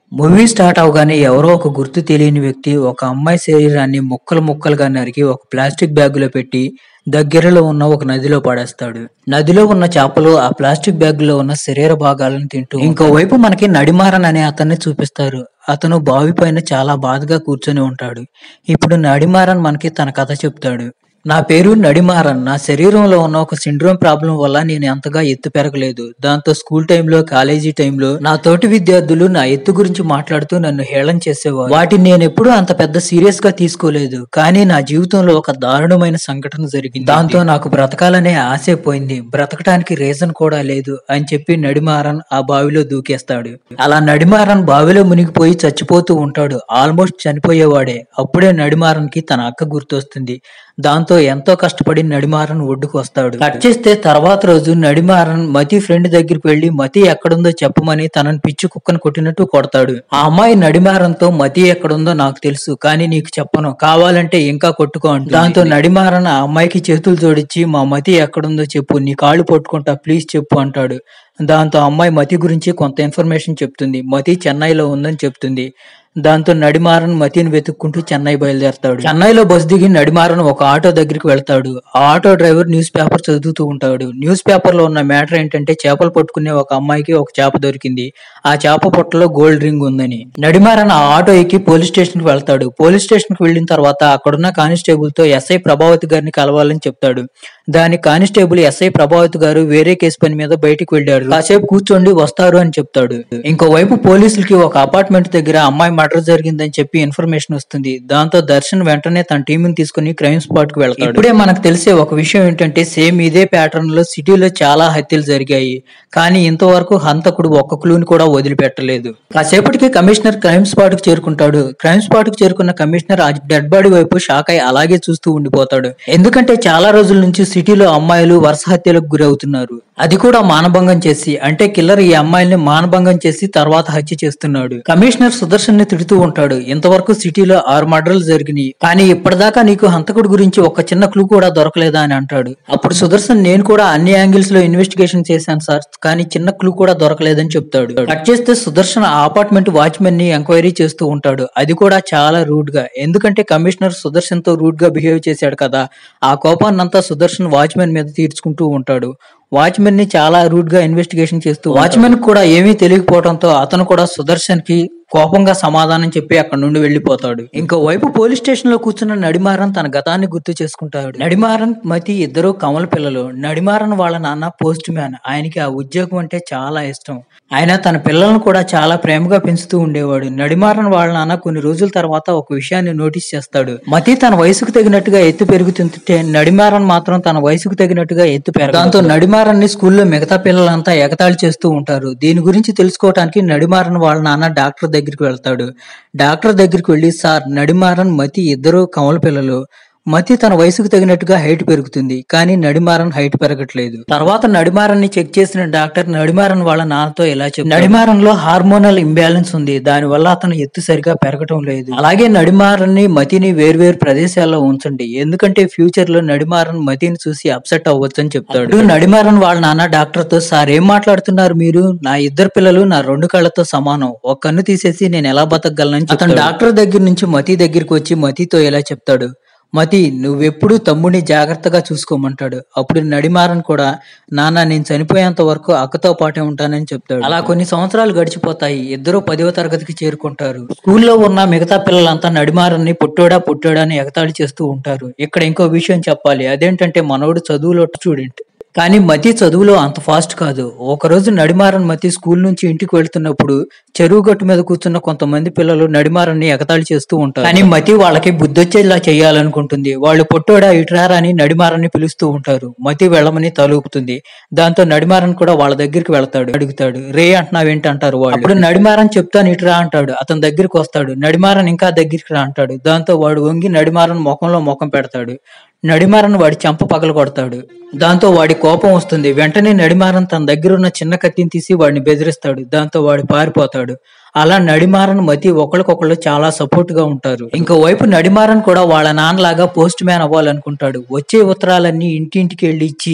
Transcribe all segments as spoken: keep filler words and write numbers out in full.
Movie start అవగానే ఎవరో ఒక గుర్తు తెలియని వ్యక్తి ఒక అమ్మాయి శరీరాన్ని ముక్కలు ముక్కలుగా నరికి ఒక ప్లాస్టిక్ బ్యాగులో పెట్టి దగ్గరలో ఉన్న ఒక నదిలో పడేస్తాడు. నదిలో ఉన్న చేపలు ఆ ప్లాస్టిక్ బ్యాగులో ఉన్న శరీర భాగాలను తింటూ ఇంకోవైపు మనకి నడిమారన్ అనే అతన్ని చూపిస్తారు. అతను బావి పైన చాలా బాధగా కూర్చొని ఉంటాడు. ఇప్పుడు నడిమారన్ మనకి తన కథ చెప్తాడు. నా పేరు నడిమారన్. నా శరీరంలో ఉన్న ఒక సిండ్రోమ్ ప్రాబ్లం వల్ల నేను ఎంతగా ఎత్తు పెరగలేదు. దాంతో స్కూల్ టైంలో, కాలేజీ టైంలో నా తోటి విద్యార్థులు నా ఎత్తు గురించి మాట్లాడుతూ నన్ను హేళన చేసేవారు. వాటిని నేను ఎప్పుడూ అంత పెద్ద సీరియస్ గా తీసుకోలేదు. కానీ నా జీవితంలో ఒక దారుణమైన సంఘటన జరిగింది. దాంతో నాకు బ్రతకాలనే ఆశే పోయింది. బ్రతకటానికి రీజన్ కూడా లేదు అని చెప్పి నడిమారన్ ఆ బావిలో దూకేస్తాడు. అలా నడిమారన్ బావిలో మునిగిపోయి చచ్చిపోతూ ఉంటాడు. ఆల్మోస్ట్ చనిపోయేవాడే. అప్పుడే నడిమారన్ కి తన అక్క గుర్తొస్తుంది. దాంతో ఎంతో కష్టపడి నడిమారన్ ఒడ్డుకు వస్తాడు. కట్ చేస్తే తర్వాత రోజు నడిమారన్ మతి ఫ్రెండ్ దగ్గరికి వెళ్లి మతి ఎక్కడుందో చెప్పమని తనని పిచ్చి కుక్కను కొట్టినట్టు కొడతాడు. ఆ అమ్మాయి నడిమారన్ తో మతి ఎక్కడుందో నాకు తెలుసు, కానీ నీకు చెప్పను, కావాలంటే ఇంకా కొట్టుకో అంటుంది. దాంతో నడిమారన్ ఆ అమ్మాయికి చేతులు జోడించి మా మతి ఎక్కడుందో చెప్పు, నీ కాళ్ళు పట్టుకుంటా, ప్లీజ్ చెప్పు అంటాడు. దాంతో అమ్మాయి మతి గురించి కొంత ఇన్ఫర్మేషన్ చెప్తుంది. మతి చెన్నైలో ఉందని చెప్తుంది. దాంతో నడిమారన్ మతిని వెతుక్కుంటూ చెన్నై బయలుదేరతాడు. చెన్నైలో బస్ దిగి నడిమారన్ ఒక ఆటో దగ్గరికి వెళ్తాడు. ఆ ఆటో డ్రైవర్ న్యూస్ పేపర్ చదువుతూ ఉంటాడు. న్యూస్ పేపర్ లో ఉన్న మ్యాటర్ ఏంటంటే చేపలు పట్టుకునే ఒక అమ్మాయికి ఒక చేప దొరికింది. ఆ చేప పొట్టలో గోల్డ్ రింగ్ ఉందని. నడిమారన్ ఆ ఆటో ఎక్కి పోలీస్ స్టేషన్ కి వెళ్తాడు. పోలీస్ స్టేషన్ కి వెళ్లిన తర్వాత అక్కడున్న కానిస్టేబుల్ తో ఎస్ఐ ప్రభావతి గారిని కలవాలని చెప్తాడు. దానికి కానిస్టేబుల్ ఎస్ఐ ప్రభావతి గారు వేరే కేసు పని మీద బయటికి వెళ్లారు, కాసేపు కూర్చోండి వస్తారు అని చెప్తాడు. ఇంకోవైపు పోలీసులకి ఒక అపార్ట్మెంట్ దగ్గర అమ్మాయి మర్డర్ జరిగిందని చెప్పి ఇన్ఫర్మేషన్ వస్తుంది. దాంతో దర్శన్ వెంటనే తన టీంని తీసుకుని క్రైమ్ స్పాట్ కి వెళ్తాడు. ఇప్పుడే మనకు తెలిసే ఒక విషయం ఏంటంటే సేమ్ ఇదే ప్యాటర్న్ లో సిటీలో చాలా హత్యలు జరిగాయి, కానీ ఇంతవరకు హంతకుడు ఒక్క క్లూని కూడా వదిలిపెట్టలేదు. కాసేపటికి కమిషనర్ క్రైమ్ స్పాట్ కి చేరుకుంటాడు. క్రైమ్ స్పాట్ కి చేరుకున్న కమిషనర్ ఆ డెడ్ బాడీ వైపు షాక్ అయి అలాగే చూస్తూ ఉండిపోతాడు. ఎందుకంటే చాలా రోజుల నుంచి సిటీలో అమ్మాయిలు వరుస హత్యలకు గురవుతున్నారు, అది కూడా మానభంగం చేసి. అంటే కిల్లర్ ఈ అమ్మాయిల్ని మానభంగం చేసి తర్వాత హత్య చేస్తున్నాడు. కమిషనర్ సుదర్శన్ ని తిడుతూ ఉంటాడు. ఇంతవరకు సిటీలో ఆరు మర్డర్లు జరిగినాయి, కానీ ఇప్పటిదాకా నీకు హంతకుడి గురించి ఒక చిన్న క్లూ కూడా దొరకలేదా అని అంటాడు. అప్పుడు సుదర్శన్ నేను కూడా అన్ని యాంగిల్స్ లో ఇన్వెస్టిగేషన్ చేశాను సార్, కానీ చిన్న క్లూ కూడా దొరకలేదని చెప్తాడు. కట్ చేస్తే సుదర్శన్ ఆ అపార్ట్మెంట్ వాచ్మెన్ ని ఎంక్వైరీ చేస్తూ ఉంటాడు. అది కూడా చాలా రూడ్ గా. ఎందుకంటే కమిషనర్ సుదర్శన్ తో రూడ్ గా బిహేవ్ చేశాడు కదా, ఆ కోపాన్నంతా సుదర్శన్ వాచ్మెన్ మీద తీర్చుకుంటూ ఉంటాడు. వాచ్మెన్ ని చాలా రూడ్ గా ఇన్వెస్టిగేషన్ చేస్తూ వాచ్మెన్ కూడా ఏమీ తెలియకపోవడంతో అతను కూడా సుదర్శన్ కి కోపంగా సమాధానం చెప్పి అక్కడ నుండి వెళ్లిపోతాడు. ఇంకో వైపు పోలీస్ స్టేషన్ లో కూర్చున్న నడిమారన్ తన గతాన్ని గుర్తు చేసుకుంటాడు. నడిమారన్ మతి ఇద్దరు కమల పిల్లలు. నడిమారన్ వాళ్ళ నాన్న పోస్ట్ మ్యాన్. ఆయనకి ఆ ఉద్యోగం అంటే చాలా ఇష్టం. ఆయన తన పిల్లలను కూడా చాలా ప్రేమగా పెంచుతూ ఉండేవాడు. నడిమారన్ వాళ్ళ నాన్న కొన్ని రోజుల తర్వాత ఒక విషయాన్ని నోటీస్ చేస్తాడు. మతి తన వయసుకు తగినట్టుగా ఎత్తు పెరుగుతుంటే నడిమారన్ మాత్రం తన వయసుకు తగినట్టుగా ఎత్తు పెరగదు. దాంతో నడిమారన్ ని స్కూల్లో మిగతా పిల్లలంతా ఎగతాళి చేస్తూ ఉంటారు. దీని గురించి తెలుసుకోవడానికి నడిమారన్ వాళ్ళ నాన్న డాక్టర్ దగ్గరికి వెళ్తాడు. డాక్టర్ దగ్గరికి వెళ్లి సార్, నడిమారన్ మతి ఇద్దరు కమల పిల్లలు. మతి తన వయసుకు తగినట్టుగా హైట్ పెరుగుతుంది, కానీ నడిమారన్ హైట్ పెరగట్లేదు. తర్వాత నడిమారన్ ని చెక్ చేసిన డాక్టర్ నడిమారన్ వాళ్ళ నాన్నతో ఇలా చెప్పారు, నడిమారన్ లో హార్మోనల్ ఇంబ్యాలెన్స్ ఉంది, దాని వల్ల అతను ఎత్తు సరిగా పెరగటం లేదు. అలాగే నడిమారన్ ని మతిని వేర్వేరు ప్రదేశాల్లో ఉంచండి, ఎందుకంటే ఫ్యూచర్ లో నడిమారన్ మతిని చూసి అప్సెట్ అవ్వచ్చు అని చెప్తాడు. నడిమారన్ వాళ్ళ నాన్న డాక్టర్ తో సార్ ఏం మాట్లాడుతున్నారు మీరు, నా ఇద్దరు పిల్లలు నా రెండు కళ్ళతో సమానం, ఒక కన్ను తీసేసి నేను ఎలా బతకగలనని అతను డాక్టర్ దగ్గర నుంచి మతి దగ్గరికి వచ్చి మతితో ఇలా చెప్తాడు, మతి నువ్వెప్పుడు తమ్ముడిని జాగ్రత్తగా చూసుకోమంటాడు. అప్పుడు నడిమారన్ కూడా నాన్న నేను చనిపోయేంత వరకు అక్కతో పాటే ఉంటానని చెప్తాడు. అలా కొన్ని సంవత్సరాలు గడిచిపోతాయి. ఇద్దరు పదవ తరగతికి చేరుకుంటారు. స్కూల్లో ఉన్న మిగతా పిల్లలంతా నడిమారన్ ని పుట్టోడా పుట్టోడా అని ఎగతాళి చేస్తూ ఉంటారు. ఇక్కడ ఇంకో విషయం చెప్పాలి, అదేంటంటే మనోడు చదువులో స్టూడెంట్, కానీ మతి చదువులో అంత ఫాస్ట్ కాదు. ఒకరోజు నడిమారన్ మతి స్కూల్ నుంచి ఇంటికి వెళ్తున్నప్పుడు చెరువు గట్టు మీద కూర్చున్న కొంతమంది పిల్లలు నడిమారన్ ని ఎగతాళి చేస్తూ ఉంటారు. కానీ మతి వాళ్ళకి బుద్ధొచ్చేలా చేయాలనుకుంటుంది. వాళ్ళు పొట్టోడా ఇటురారా అని నడిమారన్ ని పిలుస్తూ ఉంటారు. మతి వెళ్ళమని తలూపుతుంది. దాంతో నడిమారన్ కూడా వాళ్ళ దగ్గరికి వెళ్తాడు. అడుగుతాడు, రే అంటున్నావేంటి అంటారు వాళ్ళు. అప్పుడు నడిమారన్ చెప్తాను ఇటురా అంటాడు. అతని దగ్గరికి వస్తాడు. నడిమారన్ ఇంకా దగ్గరికి రా అంటాడు. దాంతో వాడు వంగి నడిమారన్ ముఖంలో ముఖం పెడతాడు. నడిమారన్ వాడి చెంప పగల కొడతాడు. దాంతో వాడి కోపం వస్తుంది. వెంటనే నడిమారన్ తన దగ్గర ఉన్న చిన్న కత్తిని తీసి వాడిని బెదిరిస్తాడు. దాంతో వాడు పారిపోతాడు. అలా నడిమారన్ మతి ఒకరికొకళ్ళు చాలా సపోర్ట్ గా ఉంటారు. ఇంకోవైపు నడిమారన్ కూడా వాళ్ళ నాన్నలాగా పోస్ట్ మ్యాన్ అవ్వాలనుకుంటాడు. వచ్చే ఉత్తరాలన్నీ ఇంటింటికి వెళ్లి ఇచ్చి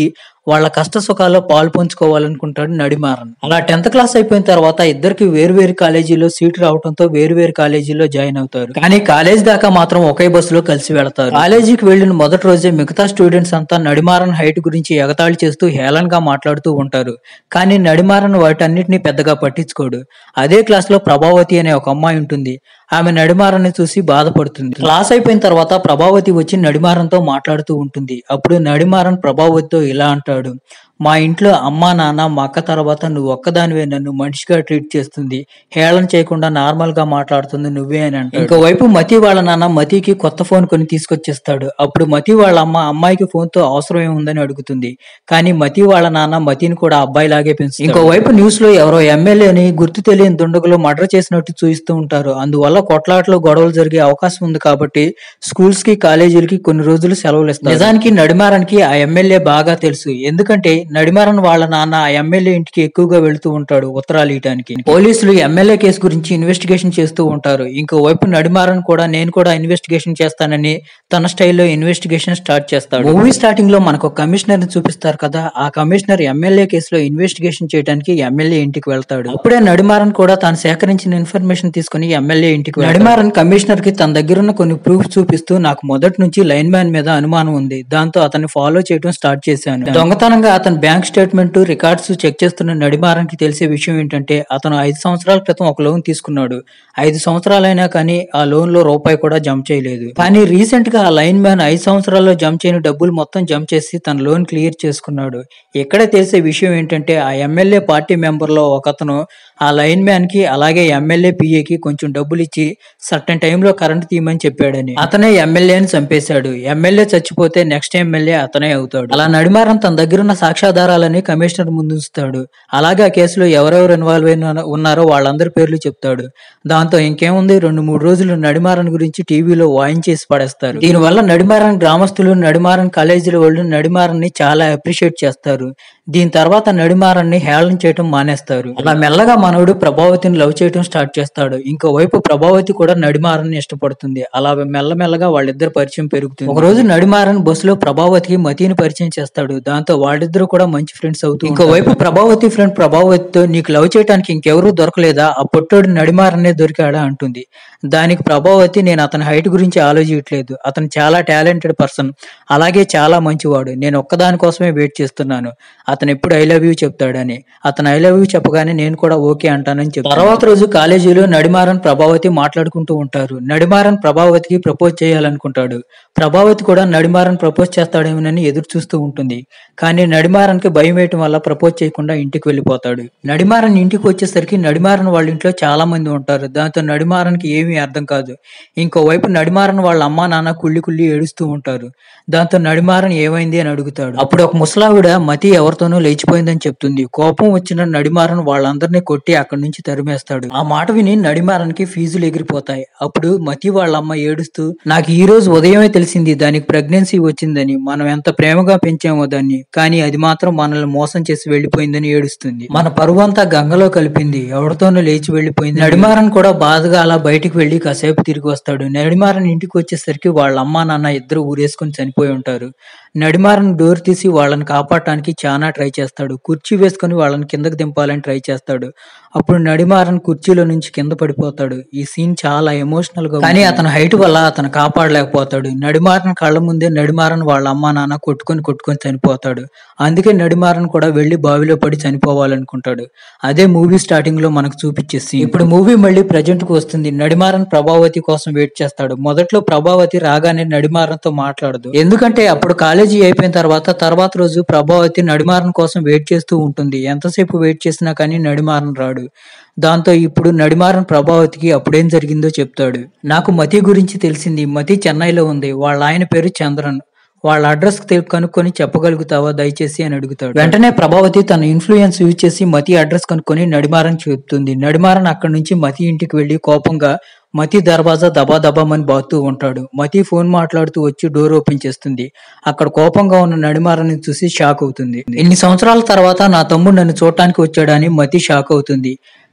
వాళ్ళ కష్ట సుఖాల్లో పాలు పంచుకోవాలనుకుంటాడు నడిమారన్. అలా టెన్త్ క్లాస్ అయిపోయిన తర్వాత ఇద్దరికి వేరు వేరు కాలేజీలో సీటు రావడంతో వేరు వేరు కాలేజీలో జాయిన్ అవుతారు. కానీ కాలేజ్ దాకా మాత్రం ఒకే బస్సులో కలిసి వెళతారు. కాలేజీకి వెళ్లిన మొదటి రోజే మిగతా స్టూడెంట్స్ అంతా నడిమారన్ హైట్ గురించి ఎగతాళి చేస్తూ హేళనగా మాట్లాడుతూ ఉంటారు. కానీ నడిమారన్ వాటన్నిటిని పెద్దగా పట్టించుకోడు. అదే క్లాస్ లో ప్రభావతి అనే ఒక అమ్మాయి ఉంటుంది. ఆమె నడిమారన్ని చూసి బాధపడుతుంది. క్లాస్ అయిపోయిన తర్వాత ప్రభావతి వచ్చి నడిమారన్తో మాట్లాడుతూ ఉంటుంది. అప్పుడు నడిమారన్ ప్రభావతితో ఇలా అంటాడు, మా ఇంట్లో అమ్మా నాన్న మా అక్క తర్వాత నువ్వు ఒక్కదానివే నన్ను మనిషిగా ట్రీట్ చేస్తుంది, హేళన చేయకుండా నార్మల్ గా మాట్లాడుతుంది నువ్వే అని అంటాడు. ఇంకోవైపు మతి వాళ్ళ నాన్న మతికి కొత్త ఫోన్ కొని తీసుకొచ్చేస్తాడు. అప్పుడు మతి వాళ్ళ అమ్మ అమ్మాయికి ఫోన్ తో అవసరం ఏముందని అడుగుతుంది. కానీ మతి వాళ్ళ నాన్న మతిని కూడా అబ్బాయి లాగే పెంచుతాడు. ఇంకోవైపు న్యూస్ లో ఎవరో ఎమ్మెల్యేని గుర్తు తెలియని దుండగులు మర్డర్ చేసినట్టు చూపిస్తూ ఉంటారు. అందువల్ల కొట్లాటలు గొడవలు జరిగే అవకాశం ఉంది కాబట్టి స్కూల్స్ కి కాలేజీలకి కొన్ని రోజులు సెలవులు ఇస్తారు. నిజానికి నడిమారన్కి ఆ ఎమ్మెల్యే బాగా తెలుసు. ఎందుకంటే నడిమారన్ వాళ్ళ నాన్న ఆ ఎమ్మెల్యే ఇంటికి ఎక్కువగా వెళుతూ ఉంటాడు ఉత్తరాలు ఇయడానికి. పోలీసులు ఎమ్మెల్యే కేసు గురించి ఇన్వెస్టిగేషన్ చేస్తూ ఉంటారు. ఇంకో వైపు నడిమారన్ కూడా నేను కూడా ఇన్వెస్టిగేషన్ చేస్తానని తన స్టైల్లో ఇన్వెస్టిగేషన్ స్టార్ట్ చేస్తాడు. మూవీ స్టార్టింగ్ లో మనకు కమిషనర్ ని చూపిస్తారు కదా, ఆ కమిషనర్ ఎమ్మెల్యే కేసులో ఇన్వెస్టిగేషన్ చేయడానికి ఎమ్మెల్యే ఇంటికి వెళ్తాడు. అప్పుడే నడిమారన్ కూడా తాను సేకరించిన ఇన్ఫర్మేషన్ తీసుకుని ఎమ్మెల్యే ఇంటికి నడిమారన్ కమిషనర్ కి తన దగ్గరున్న కొన్ని ప్రూఫ్ చూపిస్తూ నాకు మొదటి నుంచి లైన్ మ్యాన్ మీద అనుమానం ఉంది, దాంతో అతన్ని ఫాలో చేయడం స్టార్ట్ చేశాను. దొంగతనంగా అతని బ్యాంక్ స్టేట్మెంట్ రికార్డ్స్ చెక్ చేస్తున్న నడిమారన్ కి తెలిసే విషయం ఏంటంటే అతను ఐదు సంవత్సరాల క్రితం ఒక లోన్ తీసుకున్నాడు. ఐదు సంవత్సరాలైనా కానీ ఆ లోన్ లో రూపాయి కూడా జమ చేయలేదు. కానీ రీసెంట్ గా ఆ లైన్ మ్యాన్ ఐదు సంవత్సరాల్లో జమ చేయని డబ్బులు మొత్తం జమ చేసి తన లోన్ క్లియర్ చేసుకున్నాడు. ఇక్కడ తెలిసే విషయం ఏంటంటే ఆ ఎమ్మెల్యే పార్టీ మెంబర్ లో ఒకతను ఆ లైన్ మ్యాన్ కి అలాగే ఎమ్మెల్యే పిఏకి కొంచెం డబ్బులు ఇచ్చి సర్టెన్ టైంలో కరెంట్ తీయమని చెప్పాడని. అతనే ఎమ్మెల్యేని చంపేశాడు. ఎమ్మెల్యే చచ్చిపోతే నెక్స్ట్ ఎమ్మెల్యే అతనే అవుతాడు. అలా నడిమారన్ తన దగ్గరున్న సాక్ష్యాధారాలని కమిషనర్ ముందు ఉంచుతాడు. అలాగే ఆ కేసులో ఎవరెవరు ఇన్వాల్వ్ అయిన ఉన్నారో వాళ్ళందరి పేర్లు చెప్తాడు. దాంతో ఇంకేముంది, రెండు మూడు రోజులు నడిమారన్ గురించి టీవీలో వాయించేసి పడేస్తారు. దీనివల్ల నడిమారన్ గ్రామస్తులు, నడిమారన్ కాలేజీల వాళ్ళు నడిమారన్ ని చాలా అప్రిషియేట్ చేస్తారు. దీని తర్వాత నడిమారన్ ని హేళన చేయడం మానేస్తారు. అలా మెల్లగా మనవడు ప్రభావతిని లవ్ చేయడం స్టార్ట్ చేస్తాడు. ఇంకోవైపు ప్రభావతి కూడా నడిమారన్ ని ఇష్టపడుతుంది. అలా మెల్లమెల్లగా వాళ్ళిద్దరు పరిచయం పెరుగుతుంది. ఒక రోజు నడిమారన్ బస్సులో ప్రభావతికి మతిని పరిచయం చేస్తాడు. దాంతో వాళ్ళిద్దరు కూడా మంచి ఫ్రెండ్స్ అవుతారు. ఇంకోవైపు ప్రభావతి ఫ్రెండ్ ప్రభావతితో నీకు లవ్ చేయడానికి ఇంకెవరూ దొరకలేదా, ఆ పొట్టోడు నడిమారన్నే దొరికాడా అంటుంది. దానికి ప్రభావతి నేను అతని హైట్ గురించి ఆలోచించట్లేదు, అతను చాలా టాలెంటెడ్ పర్సన్, అలాగే చాలా మంచివాడు, నేను ఒక్కదాని కోసమే వెయిట్ చేస్తున్నాను, అతను ఎప్పుడు ఐ లవ్ యూ చెప్తాడని. అతను ఐ లవ్ యూ చెప్పగానే నేను కూడా ఓకే అంటానని చెప్తాను. తర్వాత రోజు కాలేజీలో నడిమారన్ ప్రభావతి మాట్లాడుకుంటూ ఉంటారు. నడిమారన్ ప్రభావతికి ప్రపోజ్ చేయాలనుకుంటాడు. ప్రభావతి కూడా నడిమారన్ ప్రపోజ్ చేస్తాడేమోనని ఎదురు చూస్తూ ఉంటుంది. కానీ నడిమారన్ కి భయం వేయటం వల్ల ప్రపోజ్ చేయకుండా ఇంటికి వెళ్ళిపోతాడు. నడిమారన్ ఇంటికి వచ్చేసరికి నడిమారన్ వాళ్ళ ఇంట్లో చాలా మంది ఉంటారు. దాంతో నడిమారన్ కి ఏమీ అర్థం కాదు. ఇంకోవైపు నడిమారన్ వాళ్ళ అమ్మా నాన్న కుళ్ళి కుళ్ళి ఏడుస్తూ ఉంటారు. దాంతో నడిమారన్ ఏమైంది అని అడుగుతాడు. అప్పుడు ఒక ముసలావిడ మతి ఎవరితోనూ లేచిపోయిందని చెప్తుంది. కోపం వచ్చిన నడిమారన్ వాళ్ళందరినీ కొట్టి అక్కడి నుంచి తరిమేస్తాడు. ఆ మాట విని నడిమారన్ కి ఫీజులు ఎగిరిపోతాయి. అప్పుడు మతి వాళ్ళ అమ్మ ఏడుస్తూ నాకు ఈ రోజు ఉదయమే తెలిసింది దానికి ప్రెగ్నెన్సీ వచ్చిందని, మనం ఎంత ప్రేమగా పెంచామో దాన్ని, కానీ అది మాత్రం మనల్ని మోసం చేసి వెళ్లిపోయిందని ఏడుస్తుంది. మన పరువంతా గంగలో కలిపింది, ఎవరితోనూ లేచి వెళ్లిపోయింది. నడిమారన్ కూడా బాధగా అలా బయటికి వెళ్లి కాసేపు తిరిగి వస్తాడు. నడిమారన్ ఇంటికి వచ్చేసరికి వాళ్ళ అమ్మా నాన్న ఇద్దరు ఊరేసుకుని చనిపోయి ఉంటారు. నడిమారన్ డోర్ తీసి వాళ్ళని కాపాడటానికి చాలా ట్రై చేస్తాడు. కుర్చీ వేసుకుని వాళ్ళని కిందకి దింపాలని ట్రై చేస్తాడు. అప్పుడు నడిమారన్ కుర్చీలో నుంచి కింద పడిపోతాడు. ఈ సీన్ చాలా ఎమోషనల్ గా, కానీ అతని హైట్ వల్ల అతను కాపాడలేకపోతాడు. నడిమారన్ కళ్ళ ముందే నడిమారన్ వాళ్ళ అమ్మా నాన్న కొట్టుకొని కొట్టుకొని చనిపోతాడు. అందుకే నడిమారన్ కూడా వెళ్లి బావిలో పడి చనిపోవాలనుకుంటాడు. అదే మూవీ స్టార్టింగ్ లో మనకు చూపించేసి ఇప్పుడు మూవీ మళ్ళీ ప్రజెంట్ కు వస్తుంది. నడిమారన్ ప్రభావతి కోసం వెయిట్ చేస్తాడు. మొదట్లో ప్రభావతి రాగానే నడిమారన్ తో మాట్లాడదు. ఎందుకంటే అప్పుడు కాలేజీ అయిపోయిన తర్వాత తర్వాత రోజు ప్రభావతి నడిమారన్ కోసం వెయిట్ చేస్తూ ఉంటుంది. ఎంతసేపు వెయిట్ చేసినా కానీ నడిమారన్ రాడు. దాంతో ఇప్పుడు నడిమారన్ ప్రభావతికి అప్పుడేం జరిగిందో చెప్తాడు. నాకు మతి గురించి తెలిసింది, మతి చెన్నైలో ఉంది, వాళ్ళ ఆయన పేరు చంద్రన్, వాళ్ళ అడ్రస్ కనుక్కొని చెప్పగలుగుతావా దయచేసి అని అడుగుతాడు. వెంటనే ప్రభావతి తన ఇన్ఫ్లుయెన్స్ యూజ్ చేసి మతి అడ్రస్ కనుక్కొని నడిమారన్ చెప్తుంది. నడిమారన్ అక్కడి నుంచి మతి ఇంటికి వెళ్లి కోపంగా మతి దర్వాజా దబా దబామని బాగుతూ ఉంటాడు. మతి ఫోన్ మాట్లాడుతూ వచ్చి డోర్ ఓపెన్ చేస్తుంది. అక్కడ కోపంగా ఉన్న నడిమారని చూసి షాక్ అవుతుంది. ఇన్ని సంవత్సరాల తర్వాత నా తమ్ముడు నన్ను చూడటానికి వచ్చాడని మతి షాక్ అవుతుంది.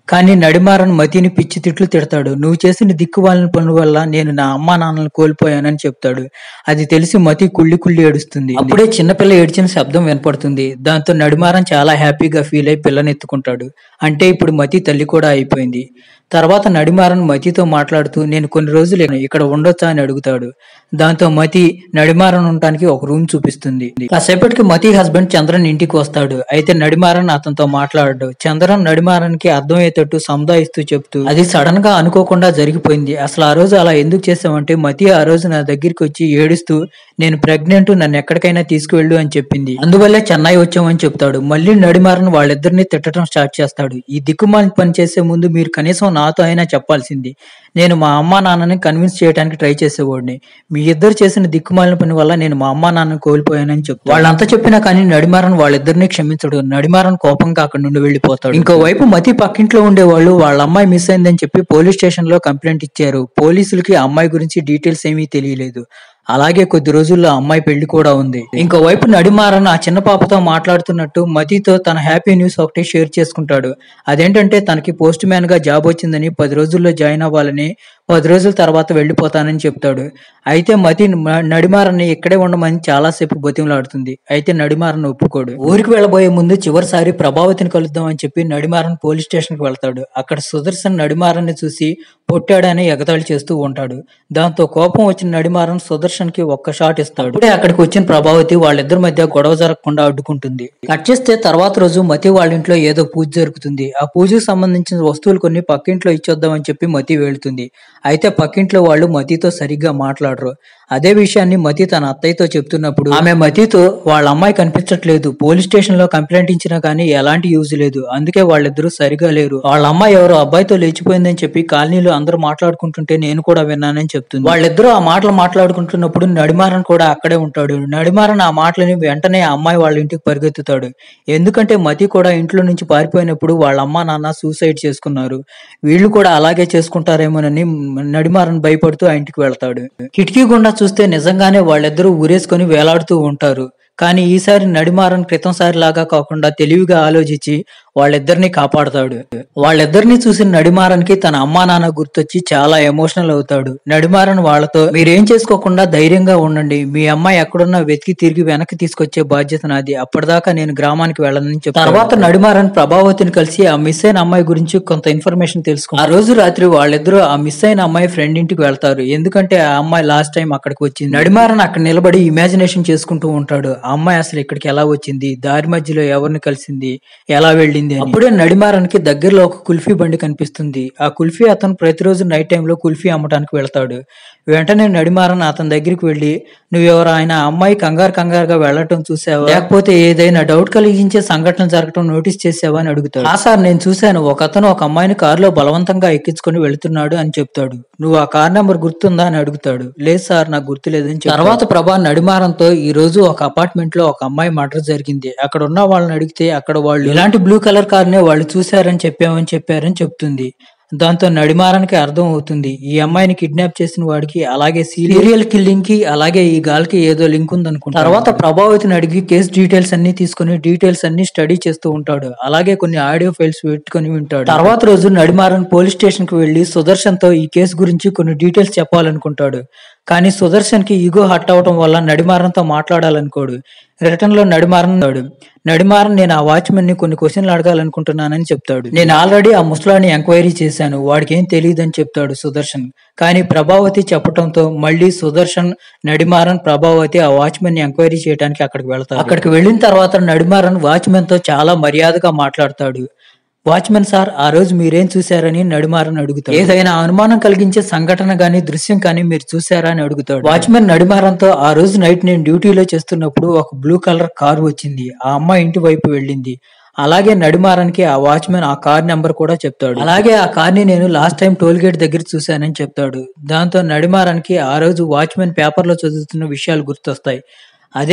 కానీ నడిమారన్ మతిని పిచ్చి తిట్లు తిడతాడు. నువ్వు చేసిన దిక్కుమాలిన పనుల వల్ల నేను నా అమ్మా నాన్నలను కోల్పోయానని చెప్తాడు. అది తెలిసి మతి కుళ్ళి కుళ్ళి ఏడుస్తుంది. అప్పుడే చిన్నపిల్ల ఏడ్చిన శబ్దం వినపడుతుంది. దాంతో నడిమారన్ చాలా హ్యాపీగా ఫీల్ అయి పిల్లనెత్తుకుంటాడు. అంటే ఇప్పుడు మతి తల్లి కూడా అయిపోయింది. తర్వాత నడిమారన్ మతితో మాట్లాడుతూ నేను కొన్ని రోజులు ఇక్కడ ఉండొచ్చా అని అడుగుతాడు. దాంతో మతి నడిమారన్ ఉండటానికి ఒక రూమ్ చూపిస్తుంది. కాసేపటికి మతి హస్బెండ్ చంద్రన్ ఇంటికి వస్తాడు. అయితే నడిమారన్ అతనితో మాట్లాడాడు. చంద్రన్ నడిమారన్ కి అర్థమయ్యేటట్టు సముదాయిస్తూ చెప్తూ అది సడన్ గా అనుకోకుండా జరిగిపోయింది. అసలు ఆ రోజు అలా ఎందుకు చేసామంటే మతి ఆ రోజు నా దగ్గరికి వచ్చి ఏడుస్తూ నేను ప్రెగ్నెంట్, నన్ను ఎక్కడికైనా తీసుకువెళ్ళు అని చెప్పింది. అందువల్లే చెన్నై వచ్చామని చెప్తాడు. మళ్ళీ నడిమారన్ వాళ్ళిద్దరిని తిట్టడం స్టార్ట్ చేస్తాడు. ఈ దిక్కుమాలిన పని చేసే ముందు మీరు కనీసం నాతో అయినా చెప్పాల్సింది. నేను మా అమ్మా నాన్నని కన్విన్స్ చేయడానికి ట్రై చేసేవాడిని. మీ ఇద్దరు చేసిన దిక్కుమాలిన పని వల్ల నేను మా అమ్మా నాన్నని కోల్పోయానని చెప్తాను. వాళ్ళంతా చెప్పినా కానీ నడిమారన్ వాళ్ళిద్దరిని క్షమించడు. నడిమారన్ కోపంగా అక్కడి నుండి వెళ్లిపోతాడు. ఇంకోవైపు మతి పక్కింట్లో ఉండేవాళ్ళు వాళ్ళ అమ్మాయి మిస్ అయిందని చెప్పి పోలీస్ స్టేషన్ లో కంప్లైంట్ ఇచ్చారు. పోలీసులకి ఆ అమ్మాయి గురించి డీటెయిల్స్ ఏమీ తెలియలేదు. అలాగే కొద్ది రోజుల్లో అమ్మాయి పెళ్లి కూడా ఉంది. ఇంకోవైపు నడిమారన్ ఆ చిన్న పాపతో మాట్లాడుతున్నట్టు మతితో తన హ్యాపీ న్యూస్ ఒకటి షేర్ చేసుకుంటాడు. అదేంటంటే తనకి పోస్ట్ మ్యాన్ గా జాబ్ వచ్చిందని, పది రోజుల్లో జాయిన్ అవ్వాలని, పది రోజుల తర్వాత వెళ్లిపోతానని చెప్తాడు. అయితే మతి నడిమారన్ని ఇక్కడే ఉండమని చాలాసేపు బతిమలాడుతుంది. అయితే నడిమారన్ ఒప్పుకోడు. ఊరికి వెళ్లబోయే ముందు చివరిసారి ప్రభావతిని కలుద్దాం అని చెప్పి నడిమారన్ పోలీస్ స్టేషన్ కి వెళ్తాడు. అక్కడ సుదర్శన్ నడిమారన్ ని చూసి పొట్టాడని ఎగతాళి చేస్తూ ఉంటాడు. దాంతో కోపం వచ్చిన నడిమారన్ సుదర్శన్ కి ఒక్క షాట్ ఇస్తాడు. అప్పుడే అక్కడికి వచ్చిన ప్రభావతి వాళ్ళిద్దరి మధ్య గొడవ జరగకుండా అడ్డుకుంటుంది. కట్ చేస్తే తర్వాత రోజు మతి వాళ్ళ ఇంట్లో ఏదో పూజ జరుగుతుంది. ఆ పూజకు సంబంధించిన వస్తువులు కొన్ని పక్కింట్లో ఇచ్చొద్దామని చెప్పి మతి వెళ్తుంది. అయితే పక్కింట్లో వాళ్ళు మతితో సరిగ్గా మాట్లాడరు. అదే విషయాన్ని మతి తన అత్తయ్యతో చెప్తున్నప్పుడు ఆమె మతితో వాళ్ళ అమ్మాయి కనిపించట్లేదు, పోలీస్ స్టేషన్ లో కంప్లైంట్ ఇచ్చినా కానీ ఎలాంటి యూజ్ లేదు, అందుకే వాళ్ళిద్దరూ సరిగా లేరు, వాళ్ళ అమ్మాయి ఎవరో అబ్బాయితో లేచిపోయిందని చెప్పి కాలనీలో అందరూ మాట్లాడుకుంటుంటే నేను కూడా విన్నానని చెప్తుంది. వాళ్ళిద్దరూ ఆ మాటలు మాట్లాడుకుంటున్నప్పుడు నడిమారన్ కూడా అక్కడే ఉంటాడు. నడిమారన్ ఆ మాటలని వెంటనే ఆ అమ్మాయి వాళ్ళ ఇంటికి పరిగెత్తుతాడు. ఎందుకంటే మతి కూడా ఇంట్లో నుంచి పారిపోయినప్పుడు వాళ్ళ అమ్మా నాన్న సూసైడ్ చేసుకున్నారు, వీళ్ళు కూడా అలాగే చేసుకుంటారేమోనని నడిమారన్ భయపడుతూ ఆ ఇంటికి వెళ్తాడు. కిటికీ గుండా చూస్తే నిజంగానే వాళ్ళిద్దరూ ఊరేసుకొని వేలాడుతూ ఉంటారు. కానీ ఈసారి నడిమారన్ క్రితంసారి లాగా కాకుండా తెలివిగా ఆలోచించి వాళ్ళిద్దరిని కాపాడతాడు. వాళ్ళిద్దరిని చూసిన నడిమారన్ కి తన అమ్మా నాన్న గుర్తొచ్చి చాలా ఎమోషనల్ అవుతాడు. నడిమారన్ వాళ్ళతో మీరేం చేసుకోకుండా ధైర్యంగా ఉండండి, మీ అమ్మాయి ఎక్కడున్నా వెతికి తిరిగి వెనక్కి తీసుకొచ్చే బాధ్యత నాది, అప్పటిదాకా నేను గ్రామానికి వెళ్ళనని చెప్తాడు. తర్వాత నడిమారన్ ప్రభావతిని కలిసి ఆ మిస్ అయిన అమ్మాయి గురించి కొంత ఇన్ఫర్మేషన్ తెలుసుకుంటారు. ఆ రోజు రాత్రి వాళ్ళిద్దరూ ఆ మిస్ అయిన అమ్మాయి ఫ్రెండ్ ఇంటికి వెళ్తారు. ఎందుకంటే ఆ అమ్మాయి లాస్ట్ టైం అక్కడికి వచ్చింది. నడిమారన్ అక్కడ నిలబడి ఇమాజినేషన్ చేసుకుంటూ ఉంటాడు. ఆ అమ్మాయి అసలు ఇక్కడికి ఎలా వచ్చింది, దారి మధ్యలో ఎవరిని కలిసింది, ఎలా వెళ్ళింది. అప్పుడే నడిమారన్ కి దగ్గరలో ఒక కుల్ఫీ బండి కనిపిస్తుంది. ఆ కుల్ఫీ అతను ప్రతిరోజు నైట్ టైంలో కుల్ఫీ అమ్మటానికి వెళ్తాడు. వెంటనే నడిమారన్ అతని దగ్గరికి వెళ్లి నువ్వెవరు, ఆయన అమ్మాయి కంగారు కంగారుగా వెళ్లటం చూసావా, లేకపోతే ఏదైనా డౌట్ కలిగించే సంఘటన జరగటం నోటీస్ చేసావా అని అడుగుతాడు. ఆ సార్ నేను చూశాను, ఒక అతను ఒక అమ్మాయిని కారులో బలవంతంగా ఎక్కించుకొని వెళుతున్నాడు అని చెప్తాడు. నువ్వు ఆ కార్ నెంబర్ గుర్తుందా అని అడుగుతాడు. లేదు సార్ నాకు గుర్తులేదని చెప్తాడు. తర్వాత ప్రభా నడిమారన్తో ఈ రోజు ఒక అపార్ట్మెంట్ లో ఒక అమ్మాయి మర్డర్ జరిగింది, అక్కడ ఉన్న వాళ్ళని అడిగితే అక్కడ వాళ్ళు ఇలాంటి బ్లూ కలర్ కార్ నే వాళ్ళు చూశారని చెప్పామని చెప్పారని చెప్తుంది. దాంతో నడిమారన్కి అర్థం అవుతుంది ఈ అమ్మాయిని కిడ్నాప్ చేసిన వాడికి అలాగే సీరియల్ కిల్లింగ్ కి అలాగే ఈ గాల్కి ఏదో లింక్ ఉందనుకుంటా. తర్వాత ప్రభావతిని అడిగి కేసు డీటెయిల్స్ అన్ని తీసుకుని డీటెయిల్స్ అన్ని స్టడీ చేస్తూ ఉంటాడు. అలాగే కొన్ని ఆడియో ఫైల్స్ పెట్టుకుని వింటాడు. తర్వాత రోజు నడిమారన్ పోలీస్ స్టేషన్ కి వెళ్లి సుదర్శన్ తో ఈ కేసు గురించి కొన్ని డీటెయిల్స్ చెప్పాలనుకుంటాడు. కానీ సుదర్శన్ కి ఈగో హట్ అవటం వల్ల నడిమారన్ తో మాట్లాడాలనుకోడు. రిటర్న్ లో నడిమారన్ నడిమారన్ నేను ఆ వాచ్మెన్ ని కొన్ని క్వశ్చన్లు అడగాలనుకుంటున్నానని చెప్తాడు. నేను ఆల్రెడీ ఆ ముసలాన్ని ఎంక్వైరీ చేశాను, వాడికి ఏం తెలియదని చెప్తాడు సుదర్శన్. కానీ ప్రభావతి చెప్పడంతో మళ్ళీ సుదర్శన్, నడిమారన్, ప్రభావతి ఆ వాచ్మెన్ ని ఎంక్వైరీ చేయడానికి అక్కడికి వెళ్తారు. అక్కడికి వెళ్ళిన తర్వాత నడిమారన్ వాచ్మెన్ తో చాలా మర్యాదగా మాట్లాడతాడు. వాచ్మెన్ సార్, ఆ రోజు మీరేం చూశారని నడిమారన్ అడుగుతాడు. ఏదైనా అనుమానం కలిగించే సంఘటన గానీ దృశ్యం కానీ మీరు చూసారా అని అడుగుతాడు. వాచ్మెన్ నడిమారన్తో ఆ రోజు నైట్ నేను డ్యూటీలో చేస్తున్నప్పుడు ఒక బ్లూ కలర్ కారు వచ్చింది, ఆ అమ్మాయి ఇంటి వైపు వెళ్ళింది. అలాగే నడిమారన్ కి ఆ వాచ్మెన్ ఆ కార్ నెంబర్ కూడా చెప్తాడు. అలాగే ఆ కార్ ని నేను లాస్ట్ టైం టోల్ గేట్ దగ్గర చూశానని చెప్తాడు. దాంతో నడిమారన్ కి ఆ రోజు వాచ్మెన్ పేపర్ లో చదువుతున్న విషయాలు గుర్తొస్తాయి. అదే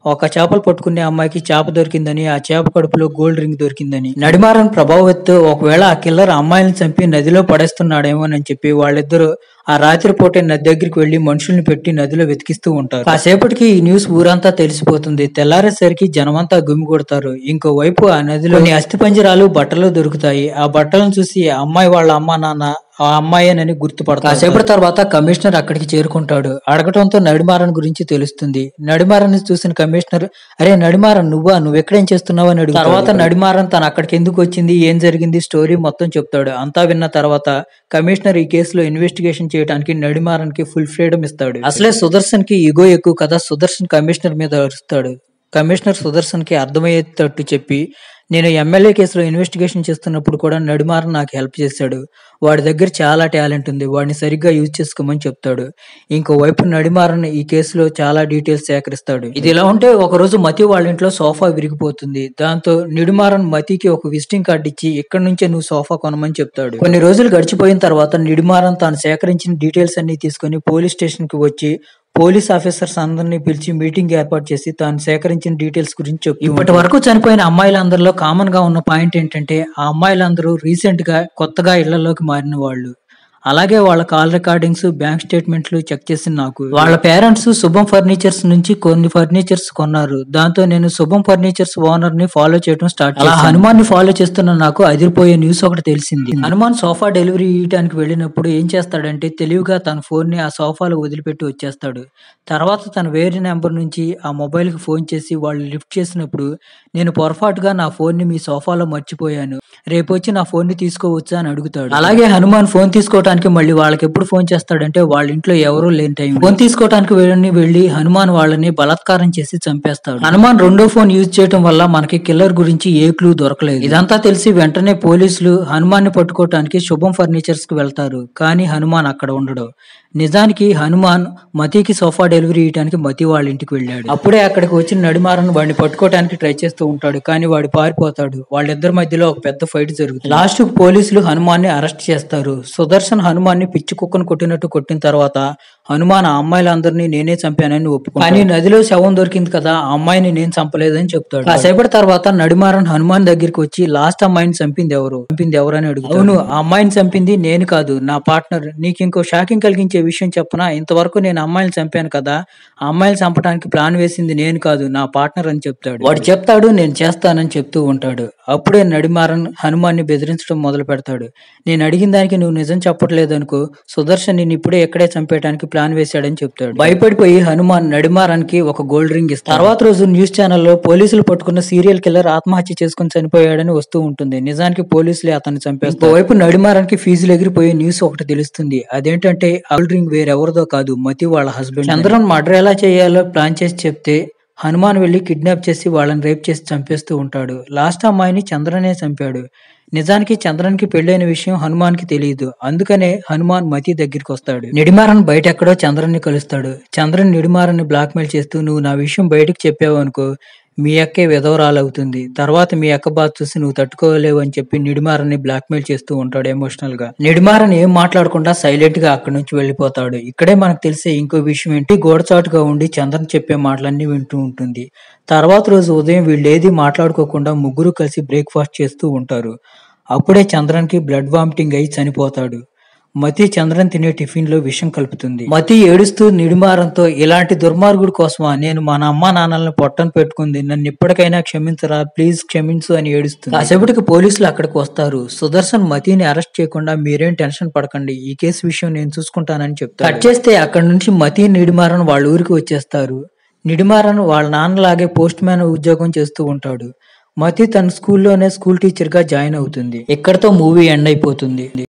ఒక చేపలు పట్టుకునే అమ్మాయికి చేప దొరికిందని, ఆ చేప కడుపులో గోల్డ్ రింగ్ దొరికిందని. నడిమారన్ ప్రభావిత్ ఒకవేళ ఆ కిల్లర్ అమ్మాయిని చంపి నదిలో పడేస్తున్నాడేమోనని చెప్పి వాళ్ళిద్దరూ ఆ రాత్రిపూటే నది దగ్గరికి వెళ్లి మనుషుల్ని పెట్టి నదిలో వెతికిస్తూ ఉంటారు. కాసేపటికి ఈ న్యూస్ ఊరంతా తెలిసిపోతుంది. తెల్లారేసరికి జనమంతా గుమిగూడతారు. ఇంకోవైపు ఆ నదిలో అస్థిపంజరాలు బట్టలు దొరుకుతాయి. ఆ బట్టలను చూసి ఆ అమ్మాయి వాళ్ళ అమ్మా నాన్న ఆ అమ్మాయేనని గుర్తుపడతారు. కాసేపటి తర్వాత కమిషనర్ అక్కడికి చేరుకుంటాడు. అడగటంతో నడిమారన్ గురించి తెలుస్తుంది. నడిమారన్ చూసిన కమిషనర్, అరే నడిమారన్ నువ్వా, నువ్వు ఎక్కడేం చేస్తున్నావు అని అడుగుతాడు. తర్వాత నడిమారన్ తను అక్కడికి ఎందుకు వచ్చింది, ఏం జరిగింది, స్టోరీ మొత్తం చెప్తాడు. అంతా విన్న తర్వాత కమిషనర్ ఈ కేసులో ఇన్వెస్టిగేషన్ చేయడానికి నడిమారన్ కి ఫుల్ ఫ్రీడమ్ ఇస్తాడు. అసలే సుదర్శన్ కి ఈగో ఎక్కువ కదా, సుదర్శన్ కమిషనర్ మీద అరుస్తాడు. కమిషనర్ సుదర్శన్ కి అర్థమయ్యేటట్టు చెప్పి, నేను ఎమ్మెల్యే కేసులో ఇన్వెస్టిగేషన్ చేస్తున్నప్పుడు కూడా నడిమారన్ నాకు హెల్ప్ చేశాడు. వాడి దగ్గర చాలా టాలెంట్ ఉంది, వాడిని సరిగ్గా యూజ్ చేసుకోమని చెప్తాడు. ఇంకోవైపు నడిమారన్ ఈ కేసులో చాలా డీటెయిల్స్ సేకరిస్తాడు. ఇది ఇలా ఉంటే ఒకరోజు మతి వాళ్ళ ఇంట్లో సోఫా విరిగిపోతుంది. దాంతో నిడిమారన్ మతికి ఒక విజిటింగ్ కార్డు ఇచ్చి ఇక్కడి నుంచే నువ్వు సోఫా కొనమని చెప్తాడు. కొన్ని రోజులు గడిచిపోయిన తర్వాత నిడిమారన్ తాను సేకరించిన డీటెయిల్స్ అన్ని తీసుకుని పోలీస్ స్టేషన్ కి వచ్చి పోలీస్ ఆఫీసర్స్ అందరినీ పిలిచి మీటింగ్ ఏర్పాటు చేసి తాను సేకరించిన డీటెయిల్స్ గురించి చెప్పి, ఇప్పటి వరకు చనిపోయిన అమ్మాయిలందరిలో కామన్ గా ఉన్న పాయింట్ ఏంటంటే ఆ అమ్మాయిలందరూ రీసెంట్ గా కొత్తగా ఇళ్లలోకి మారిన వాళ్ళు. అలాగే వాళ్ళ కాల్ రికార్డింగ్స్, బ్యాంక్ స్టేట్మెంట్లు చెక్ చేసి నాకు వాళ్ళ పేరెంట్స్ శుభం ఫర్నిచర్స్ నుంచి కొన్ని ఫర్నిచర్స్ కొన్నారు. దాంతో నేను శుభం ఫర్నిచర్స్ ఓనర్ ని ఫాలో చేయడం స్టార్ట్ చేశాను. హనుమాన్ ని ఫాలో చేస్తున్న నాకు అదిరిపోయే న్యూస్ ఒకటి తెలిసింది. హనుమాన్ సోఫా డెలివరీ ఇవ్వడానికి వెళ్ళినప్పుడు ఏం చేస్తాడంటే తెలివిగా తన ఫోన్ ని ఆ సోఫాలో వదిలిపెట్టి వచ్చేస్తాడు. తర్వాత తన వేరే నెంబర్ నుంచి ఆ మొబైల్ కి ఫోన్ చేసి వాళ్ళు లిఫ్ట్ చేసినప్పుడు, నేను పొరపాటుగా నా ఫోన్ ని మీ సోఫాలో మర్చిపోయాను, రేపు వచ్చి నా ఫోన్ ని తీసుకోవచ్చా అని అడుగుతాడు. అలాగే హనుమాన్ ఫోన్ తీసుకోవడానికి మళ్ళీ వాళ్ళకి ఎప్పుడు ఫోన్ చేస్తాడంటే వాళ్ళ ఇంట్లో ఎవరూ లేని టైం. ఫోన్ తీసుకోవడానికి వెళ్ళి వెళ్లి హనుమాన్ వాళ్ళని బలాత్కారం చేసి చంపేస్తాడు. హనుమాన్ రెండో ఫోన్ యూజ్ చేయడం వల్ల మనకి కిల్లర్ గురించి ఏ క్లూ దొరకలేదు. ఇదంతా తెలిసి వెంటనే పోలీసులు హనుమాన్ ని పట్టుకోవడానికి శుభం ఫర్నిచర్స్ కి వెళ్తారు. కానీ హనుమాన్ అక్కడ ఉండడు. నిజానికి హనుమాన్ మతికి సోఫా డెలివరీ ఇవ్వడానికి మతి వాళ్ళ ఇంటికి వెళ్ళాడు. అప్పుడే అక్కడికి వచ్చిన నడిమారన్ వాడిని పట్టుకోవడానికి ట్రై చేస్తూ ఉంటాడు. కానీ వాడు పారిపోతాడు. వాళ్ళిద్దరి మధ్యలో ఒక పెద్ద ఫైట్ జరుగుతుంది. లాస్ట్ కు పోలీసులు హనుమాన్ ని అరెస్ట్ చేస్తారు. సుదర్శన్ హనుమాన్ ని పిచ్చి కుక్కను కొట్టినట్టు కొట్టిన తర్వాత హనుమాన్ ఆ అమ్మాయిలందరినీ నేనే చంపానని ఒప్పుకుంటాడు. కానీ నదిలో శవం దొరికింది కదా, ఆ అమ్మాయిని నేను చంపలేదని చెప్తాడు. కాసేపటి తర్వాత నడిమారన్ హనుమాన్ దగ్గరికి వచ్చి లాస్ట్ అమ్మాయిని చంపింది ఎవరు చంపింది ఎవరు అని అడుగుతాడు. అవును, ఆ అమ్మాయిని చంపింది నేను కాదు, నా పార్ట్నర్. నీకు ఇంకో షాకింగ్ కలిగించే విషయం చెప్పనా, ఇంతవరకు నేను అమ్మాయిని చంపాను కదా, ఆ అమ్మాయిని చంపడానికి ప్లాన్ వేసింది నేను కాదు, నా పార్ట్నర్ అని చెప్తాడు. వాడు చెప్తాడు నేను చేస్తానని చెప్తూ ఉంటాడు. అప్పుడే నడిమారన్ హనుమాన్ ని బెదిరించడం మొదలు పెడతాడు. నేను అడిగిన దానికి నువ్వు నిజం చెప్పట్లేదు అనుకో, సుదర్శన్ నిన్ను ఇప్పుడే ఎక్కడే చంపేయడానికి ప్లాన్ వేశాడని చెప్తాడు. భయపడిపోయి హనుమాన్ నడిమారన్ కి ఒక గోల్డ్ రింగ్ ఇస్తాడు. తర్వాత రోజు న్యూస్ ఛానల్లో పోలీసులు పట్టుకున్న సీరియల్ కిల్లర్ ఆత్మహత్య చేసుకుని చనిపోయాడని వస్తూ ఉంటుంది. నిజానికి పోలీసులే అతన్ని చంపేస్తారు. వైపు నడిమారన్ కి ఫీజులు ఎగిరిపోయే న్యూస్ ఒకటి తెలుస్తుంది. అదేంటంటే గోల్డ్ రింగ్ వేరెవరిదో కాదు, మతి వాళ్ళ హస్బెండ్. చంద్రన్ మర్డర్ ఎలా చేయాలో ప్లాన్ చేసి చెప్తే హనుమాన్ వెళ్లి కిడ్నాప్ చేసి వాళ్ళని రేప్ చేసి చంపేస్తూ ఉంటాడు. లాస్ట్ అమ్మాయిని చంద్రనే చంపాడు. నిజానికి చంద్రన్ కి పెళ్లైన విషయం హనుమాన్ కి తెలియదు. అందుకనే హనుమాన్ మతి దగ్గరికి వస్తాడు. నిడిమారన్ బయట ఎక్కడో చంద్రన్ ని కలుస్తాడు. చంద్రన్ నిడిమారన్ ని బ్లాక్ మెయిల్ చేస్తూ, నువ్వు నా విషయం బయటకు చెప్పావు అనుకో, మీ అక్కే విధవరాలవుతుంది, తర్వాత మీ అక్క బాధ చూసి నువ్వు తట్టుకోలేవు అని చెప్పి నిడిమారన్ ని బ్లాక్ మెయిల్ చేస్తూ ఉంటాడు ఎమోషనల్ గా. నిడిమారన్ ఏం మాట్లాడకుండా సైలెంట్ గా అక్కడి నుంచి వెళ్లిపోతాడు. ఇక్కడే మనకు తెలిసే ఇంకో విషయం ఏంటి, గోడచాటుగా ఉండి చంద్రన్ చెప్పే మాటలన్నీ వింటూ ఉంటుంది. తర్వాత రోజు ఉదయం వీళ్ళేది మాట్లాడుకోకుండా ముగ్గురు కలిసి బ్రేక్ఫాస్ట్ చేస్తూ ఉంటారు. అప్పుడే చంద్రన్ కి బ్లడ్ వామిటింగ్ అయి చనిపోతాడు. మతి చంద్రన్ తినే టిఫిన్ లో విషం కలుపుతుంది. మతి ఏడుస్తూ నిడిమారంతో, ఇలాంటి దుర్మార్గుడు కోసమా నేను మన అమ్మా నాన్నలను పొట్టను పెట్టుకుంది, నన్ను ఇప్పటికైనా క్షమించరా ప్లీజ్ క్షమించు అని ఏడుస్తుంది. కాసేపటికి పోలీసులు అక్కడికి వస్తారు. సుదర్శన్ మతిని అరెస్ట్ చేయకుండా మీరేం టెన్షన్ పడకండి, ఈ కేసు విషయం నేను చూసుకుంటానని చెప్తారు. కట్ చేస్తే అక్కడి నుంచి మతి నిడిమారన్ వాళ్ళ ఊరికి వచ్చేస్తారు. నిడిమారన్ వాళ్ళ నాన్నలాగే పోస్ట్ మ్యాన్ ఉద్యోగం చేస్తూ ఉంటాడు. మతి తన స్కూల్లోనే స్కూల్ టీచర్ గా జాయిన్ అవుతుంది. ఇక్కడతో మూవీ ఎండ్ అయిపోతుంది.